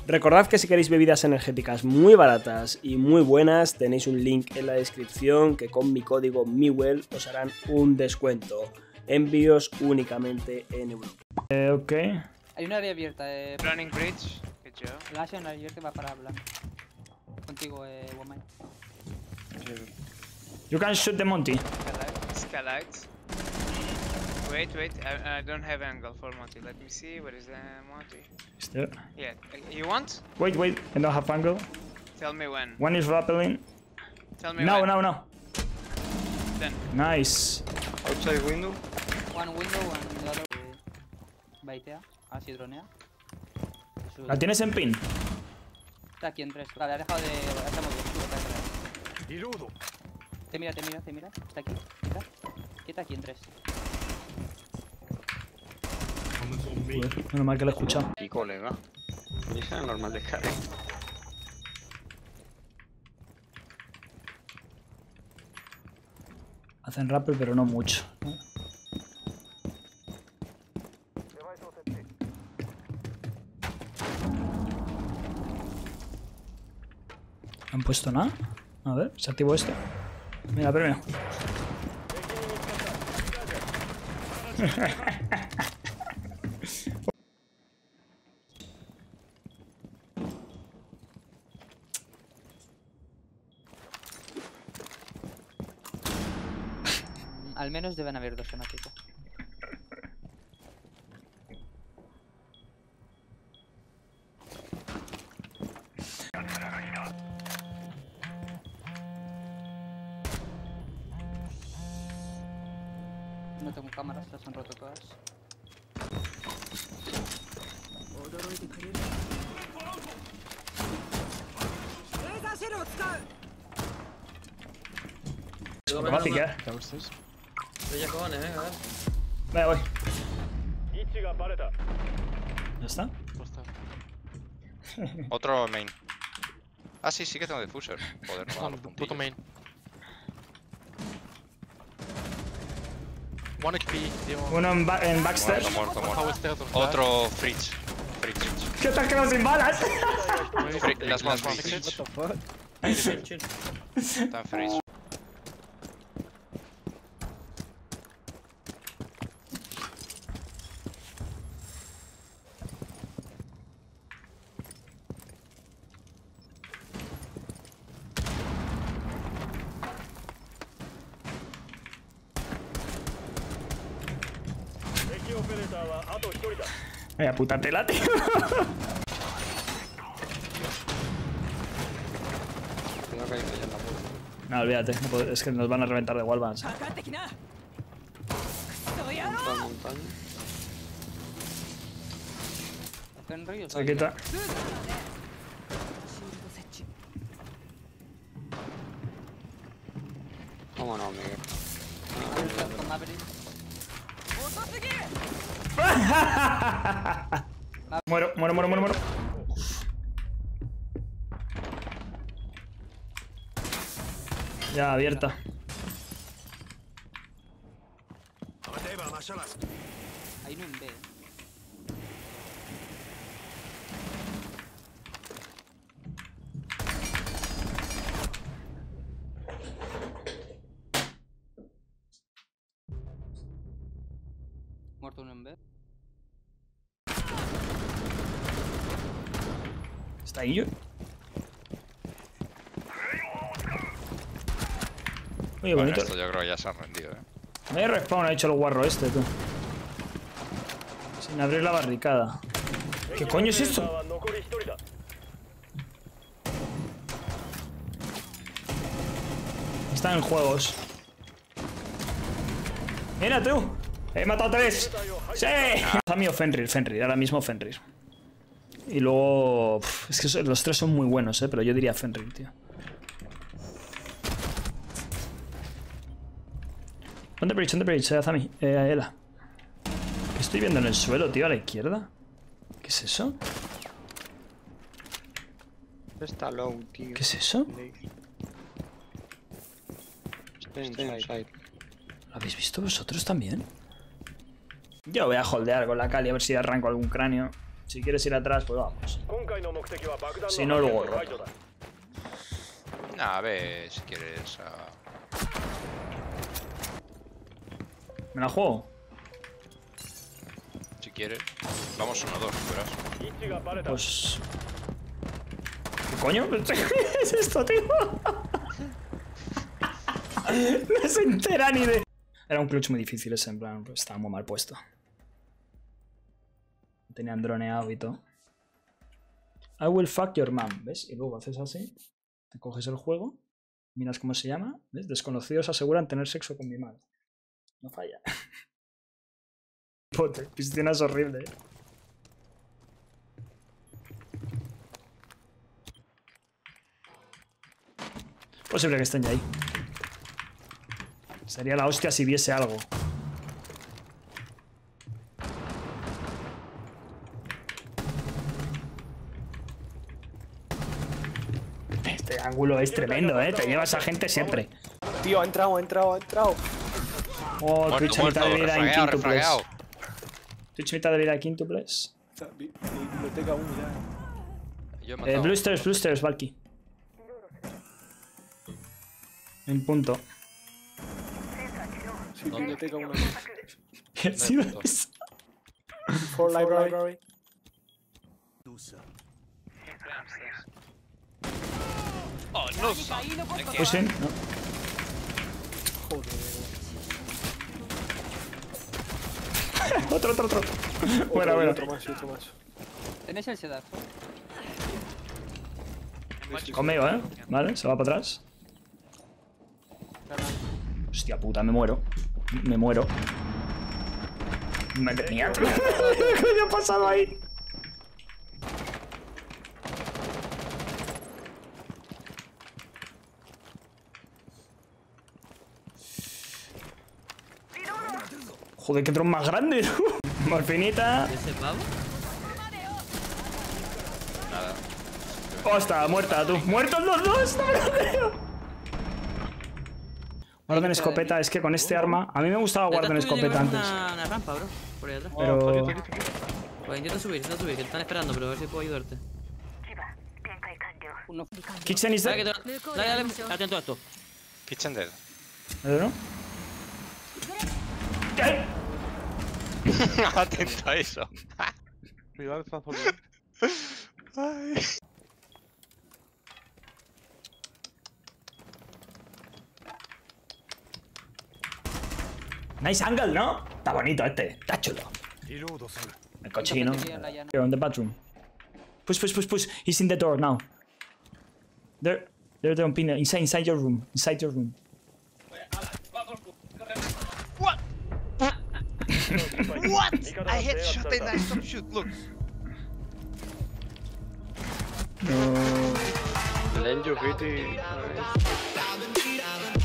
Recordad que si queréis bebidas energéticas muy baratas y muy buenas, tenéis un link en la descripción que con mi código MIWELL os harán un descuento. Envíos únicamente en Europa. Ok. Hay una área abierta, Running bridge. Good job. Lancia una área abierta va para hablar. Contigo, Woman. You can shoot the Monty. Skylights. Wait, I don't have angle for Monty. Let me see, where is the Monty? Is there? Yeah, you want? Wait, I don't have angle. Tell me when. One is rappelling. Tell me No, when. no. Then. Nice. Outside window. One window, one the other. Baitea, así dronea. ¿La tienes en pin? Está aquí en 3. Vale, ha dejado de. Está muy bien. Sube, te mira. Está aquí. Quieta aquí en 3. Joder, menos mal que lo he escuchado. Y colega. Esa es normal de escalar. Hacen rappel, pero no mucho, ¿no? ¿No han puesto nada? A ver, se activó esto. Mira, pero mira. Al menos deben haber 2 en ático. No tengo cámaras, las han roto todas. Me va a piquear. Ya cojones, venga, Vaya, voy. ¿Ya está? Otro main. Ah, sí que tengo diffuser. Joder, no me da los puntillos. main. One HP. Uno en backstairs. Muerto. Otro fridge. ¿Qué tal quedado sin balas? Las más fridge. Están fridge. Vaya puta tela, tío. No, olvídate, no puedo, es que nos van a reventar de wallbands. Henry, o Se quita. Vámonos, Miguel. con Maverick. Muero. Ya, abierta. Hay uno en B. Muerto uno en B. ¿Está ahí yo? Oye, Bueno, bonito. esto yo creo que ya se han rendido, Vaya respawn ha hecho el guarro este, tú. Sin abrir la barricada. ¿Qué coño es esto? Están en juegos. Mira tú. He matado 3. ¡Sí! A mí o Fenrir. Ahora mismo Fenrir. Y luego... es que los 3 son muy buenos, pero yo diría Fenrir, tío. On the bridge, Azami. Ela. ¿Qué estoy viendo en el suelo, tío? A la izquierda. ¿Qué es eso? Está low, tío. ¿Qué es eso? Está inside. ¿Lo habéis visto vosotros también? Yo voy a holdear con la Kali a ver si arranco algún cráneo. Si quieres ir atrás, pues vamos. Si no, luego roto. Nah, a ver si quieres. ¿Me la juego? Si quieres. Vamos 1-2, verás. Pues... ¿Qué coño? ¿Qué es esto, tío? No se entera ni de... Era un clutch muy difícil ese, en plan, pues estaba muy mal puesto. Tenían droneado y todo. I will fuck your mom, ¿ves? Y luego haces así, te coges el juego, miras cómo se llama, ¿ves? Desconocidos aseguran tener sexo con mi madre. No falla. Pote, piscina es horrible, ¿eh? Posible que estén ya ahí. Sería la hostia si viese algo. Este ángulo es tremendo, ¿eh? Te llevas a gente siempre. Tío, ha entrado. Oh, Twitch mitad de vida en refragueado, quintuples. refragueado. Twitch mitad de vida en quintuples. Biblioteca 1 ya. Yo he matado. Blue Stairs, Valky. En punto. Sí, biblioteca 1. ¿Qué ha sido punto. eso? For library. Oh, no, son. Pushing, no. Joder. Otro. Fuera. Otro más. ¿Tenéis el sedazo? Conmigo, ¿eh? Vale, se va para atrás. Hostia puta, me muero. Madre mía, tío. ¿Qué coño ha pasado ahí? Joder, qué tron más grande, ¿no? Morfinita. ¿Ese pavo? Nada. Hostia, muerta tú. ¡Muertos los dos! ¡No me lo creo! Guarda en escopeta, es que con este arma... A mí me gustaba guardar en escopeta antes. Una rampa, bro. Por ahí atrás. Pero... Pues intento subir, que te están esperando, pero a ver si puedo ayudarte. Kitchen is Dale, dead. dale, atento a esto. Kitchen dead. ¿No? ¿Qué? Atento a eso. Nice angle, ¿no? Está bonito este. Está chulo. El cochino. Here on the bathroom. Push. He's in the door now. There on Pina. Inside your room. What? I headshot and I stopped shoot, look. Lenjo, vete.